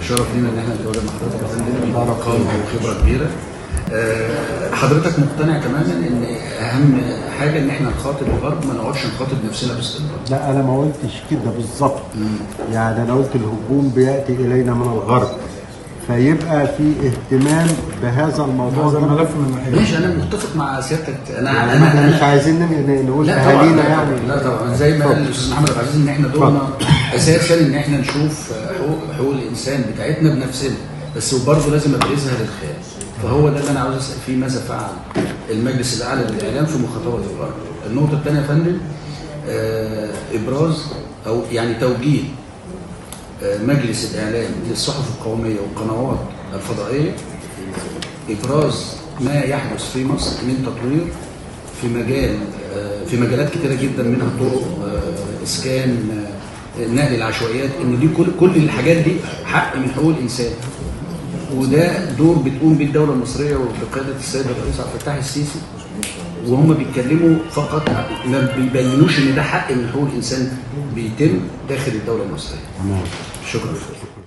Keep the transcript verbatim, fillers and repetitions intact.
شرف لينا ان احنا نتواجد مع حضرتك يا فندم، ارقام وخبره كبيره. حضرتك مقتنع تماما ان اهم حاجه ان احنا نخاطب الغرب، ما نقعدش نخاطب نفسنا باستمرار؟ لا انا ما قلتش كده بالظبط، يعني انا قلت الهجوم بياتي الينا من الغرب، فيبقى في اهتمام بهذا الموضوع. هذا ملف من الناحيه. ماشي، انا متفق مع سيادتك. انا يعني انا احنا أنا مش عايزين نقول لا اهالينا يعني. لا طبعا، زي ما قال الاستاذ محمد عبد العزيز ان احنا دورنا اساسا ان احنا نشوف حقوق حقوق الانسان بتاعتنا بنفسنا، بس برضه لازم ابرزها للخارج. فهو ده اللي انا عاوز اسال فيه، ماذا فعل المجلس الاعلى للاعلام في مخاطبه الغرب؟ النقطه الثانيه يا فندم، آه ابراز او يعني توجيه آه مجلس الاعلام للصحف القوميه والقنوات الفضائيه ابراز ما يحدث في مصر من تطوير في مجال آه في مجالات كثيره جدا، منها طرق، آه اسكان، آه نقل العشوائيات، ان دي كل كل الحاجات دي حق من حقوق الانسان، وده دور بتقوم به الدوله المصريه وبقياده السيد الرئيس عبد الفتاح السيسي، وهم بيتكلموا فقط ما بيبينوش ان ده حق من حقوق الانسان بيتم داخل الدوله المصريه. شكرا.